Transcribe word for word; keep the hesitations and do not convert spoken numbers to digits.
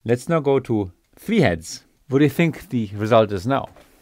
Let's now go to three heads. What do you think the result is now?